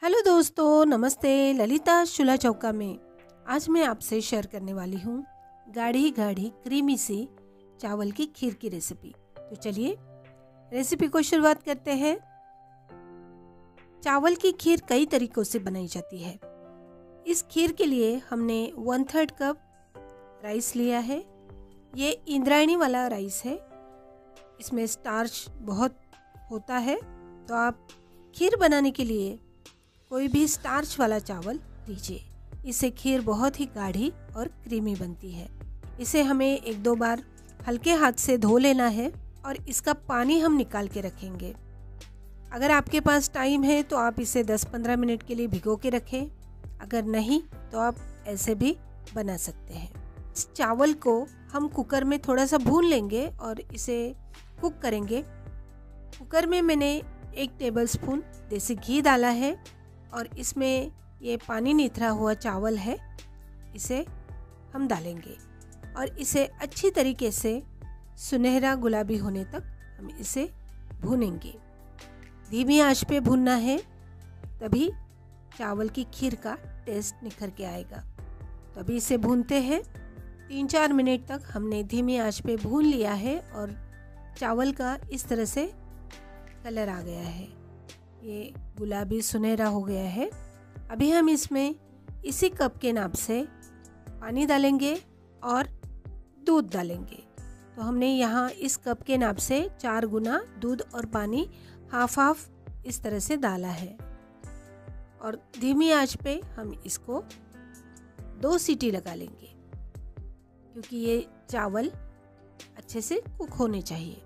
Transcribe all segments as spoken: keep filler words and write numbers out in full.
Hello दोस्तों, नमस्ते। ललिता चूल्हा चौका में आज मैं आपसे शेयर करने वाली हूँ गाढ़ी गाढ़ी क्रीमी सी चावल की खीर की रेसिपी। तो चलिए रेसिपी को शुरुआत करते हैं। चावल की खीर कई तरीकों से बनाई जाती है। इस खीर के लिए हमने वन थर्ड कप राइस लिया है। ये इंद्रायणी वाला राइस है, इसमें स्टार्च बहुत होता है, तो आप खीर बनाने के लिए कोई भी स्टार्च वाला चावल लीजिए। इससे खीर बहुत ही गाढ़ी और क्रीमी बनती है। इसे हमें एक दो बार हल्के हाथ से धो लेना है और इसका पानी हम निकाल के रखेंगे। अगर आपके पास टाइम है तो आप इसे दस पंद्रह मिनट के लिए भिगो के रखें, अगर नहीं तो आप ऐसे भी बना सकते हैं। इस चावल को हम कुकर में थोड़ा सा भून लेंगे और इसे कुक करेंगे। कुकर में मैंने एक टेबलस्पून देसी घी डाला है और इसमें ये पानी निथरा हुआ चावल है, इसे हम डालेंगे और इसे अच्छी तरीके से सुनहरा गुलाबी होने तक हम इसे भूनेंगे। धीमी आंच पे भूनना है, तभी चावल की खीर का टेस्ट निखर के आएगा। तो अभी इसे भूनते हैं। तीन चार मिनट तक हमने धीमी आंच पे भून लिया है और चावल का इस तरह से कलर आ गया है, ये गुलाबी सुनहरा हो गया है। अभी हम इसमें इसी कप के नाप से पानी डालेंगे और दूध डालेंगे। तो हमने यहाँ इस कप के नाप से चार गुना दूध और पानी हाफ हाफ इस तरह से डाला है और धीमी आंच पे हम इसको दो सीटी लगा लेंगे, क्योंकि ये चावल अच्छे से कुक होने चाहिए।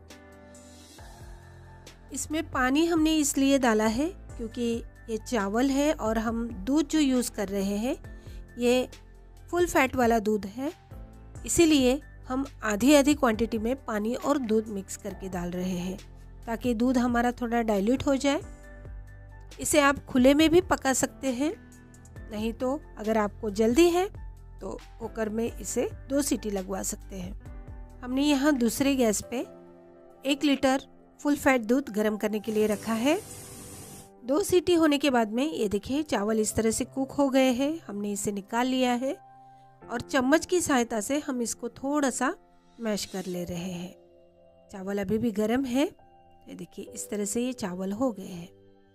इसमें पानी हमने इसलिए डाला है क्योंकि ये चावल है और हम दूध जो यूज़ कर रहे हैं ये फुल फैट वाला दूध है, इसीलिए हम आधी आधी क्वांटिटी में पानी और दूध मिक्स करके डाल रहे हैं, ताकि दूध हमारा थोड़ा डाइल्यूट हो जाए। इसे आप खुले में भी पका सकते हैं, नहीं तो अगर आपको जल्दी है तो कुकर में इसे दो सीटी लगवा सकते हैं। हमने यहाँ दूसरे गैस पे एक लीटर फुल फैट दूध गर्म करने के लिए रखा है। दो सीटी होने के बाद में ये देखिए चावल इस तरह से कुक हो गए हैं। हमने इसे निकाल लिया है और चम्मच की सहायता से हम इसको थोड़ा सा मैश कर ले रहे हैं। चावल अभी भी गर्म है, ये देखिए इस तरह से ये चावल हो गए हैं।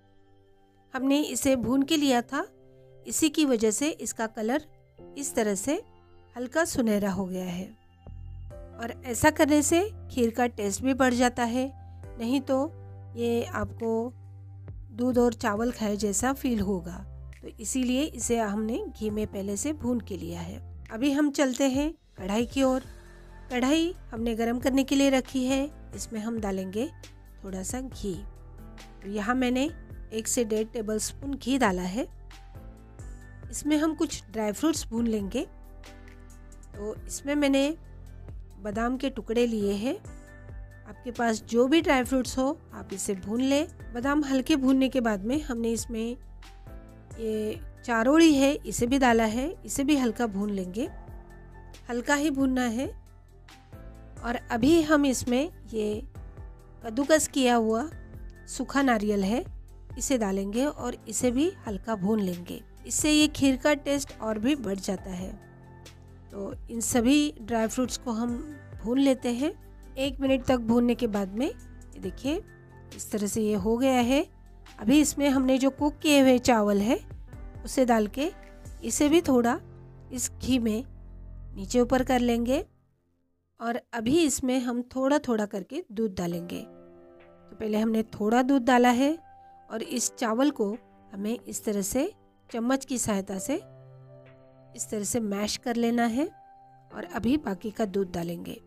हमने इसे भून के लिया था, इसी की वजह से इसका कलर इस तरह से हल्का सुनहरा हो गया है और ऐसा करने से खीर का टेस्ट भी बढ़ जाता है, नहीं तो ये आपको दूध और चावल खाए जैसा फील होगा। तो इसीलिए इसे हमने घी में पहले से भून के लिया है। अभी हम चलते हैं कढ़ाई की ओर। कढ़ाई हमने गरम करने के लिए रखी है, इसमें हम डालेंगे थोड़ा सा घी। तो यहाँ मैंने एक से डेढ़ टेबल स्पून घी डाला है। इसमें हम कुछ ड्राई फ्रूट्स भून लेंगे। तो इसमें मैंने बादाम के टुकड़े लिए हैं, आपके पास जो भी ड्राई फ्रूट्स हो आप इसे भून लें। बादाम हल्के भूनने के बाद में हमने इसमें ये चारोली है इसे भी डाला है, इसे भी हल्का भून लेंगे, हल्का ही भूनना है। और अभी हम इसमें ये कद्दूकस किया हुआ सूखा नारियल है, इसे डालेंगे और इसे भी हल्का भून लेंगे। इससे ये खीर का टेस्ट और भी बढ़ जाता है। तो इन सभी ड्राई फ्रूट्स को हम भून लेते हैं। एक मिनट तक भूनने के बाद में ये देखिए इस तरह से ये हो गया है। अभी इसमें हमने जो कुक किए हुए चावल है उसे डाल के इसे भी थोड़ा इस घी में नीचे ऊपर कर लेंगे और अभी इसमें हम थोड़ा थोड़ा करके दूध डालेंगे। तो पहले हमने थोड़ा दूध डाला है और इस चावल को हमें इस तरह से चम्मच की सहायता से इस तरह से मैश कर लेना है और अभी बाकी का दूध डालेंगे।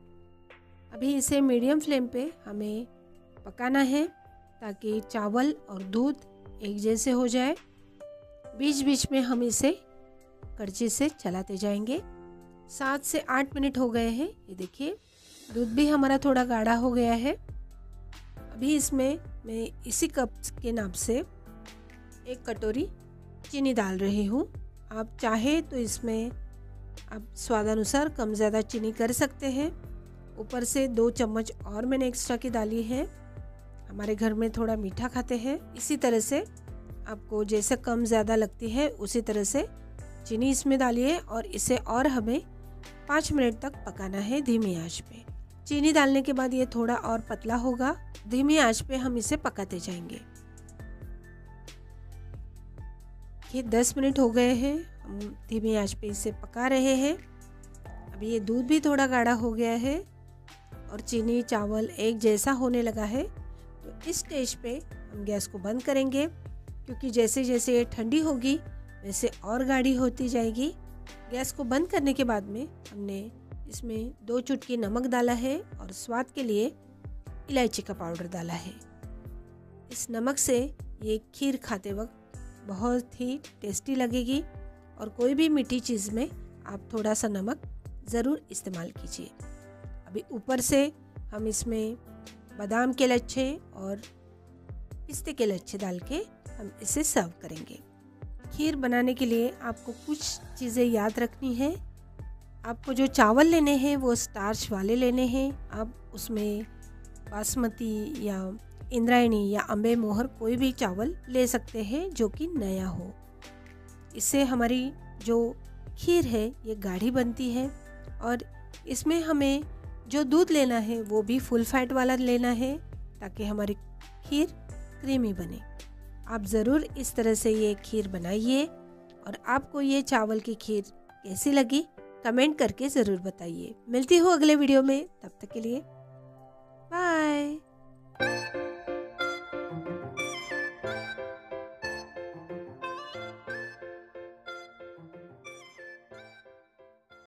अभी इसे मीडियम फ्लेम पे हमें पकाना है ताकि चावल और दूध एक जैसे हो जाए। बीच बीच में हम इसे कड़छी से चलाते जाएंगे। सात से आठ मिनट हो गए हैं, ये देखिए दूध भी हमारा थोड़ा गाढ़ा हो गया है। अभी इसमें मैं इसी कप के नाप से एक कटोरी चीनी डाल रही हूँ। आप चाहे तो इसमें आप स्वादानुसार कम ज़्यादा चीनी कर सकते हैं। ऊपर से दो चम्मच और मैंने एक्स्ट्रा की डाली है, हमारे घर में थोड़ा मीठा खाते हैं। इसी तरह से आपको जैसे कम ज़्यादा लगती है उसी तरह से चीनी इसमें डालिए और इसे और हमें पाँच मिनट तक पकाना है धीमी आंच पे। चीनी डालने के बाद ये थोड़ा और पतला होगा, धीमी आंच पे हम इसे पकाते जाएंगे। ये दस मिनट हो गए हैं, हम धीमी आंच पे इसे पका रहे हैं। अभी ये दूध भी थोड़ा गाढ़ा हो गया है और चीनी चावल एक जैसा होने लगा है। तो इस स्टेज पे हम गैस को बंद करेंगे, क्योंकि जैसे जैसे ये ठंडी होगी वैसे और गाढ़ी होती जाएगी। गैस को बंद करने के बाद में हमने इसमें दो चुटकी नमक डाला है और स्वाद के लिए इलायची का पाउडर डाला है। इस नमक से ये खीर खाते वक्त बहुत ही टेस्टी लगेगी और कोई भी मीठी चीज़ में आप थोड़ा सा नमक ज़रूर इस्तेमाल कीजिए। अभी ऊपर से हम इसमें बादाम के लच्छे और पिस्ते के लच्छे डाल के हम इसे सर्व करेंगे। खीर बनाने के लिए आपको कुछ चीज़ें याद रखनी है। आपको जो चावल लेने हैं वो स्टार्च वाले लेने हैं। आप उसमें बासमती या इंद्रायणी या अम्बे मोहर कोई भी चावल ले सकते हैं जो कि नया हो। इससे हमारी जो खीर है ये गाढ़ी बनती है। और इसमें हमें जो दूध लेना है वो भी फुल फैट वाला लेना है ताकि हमारी खीर क्रीमी बने। आप ज़रूर इस तरह से ये खीर बनाइए और आपको ये चावल की खीर कैसी लगी कमेंट करके ज़रूर बताइए। मिलती हूँ अगले वीडियो में, तब तक के लिए बाय।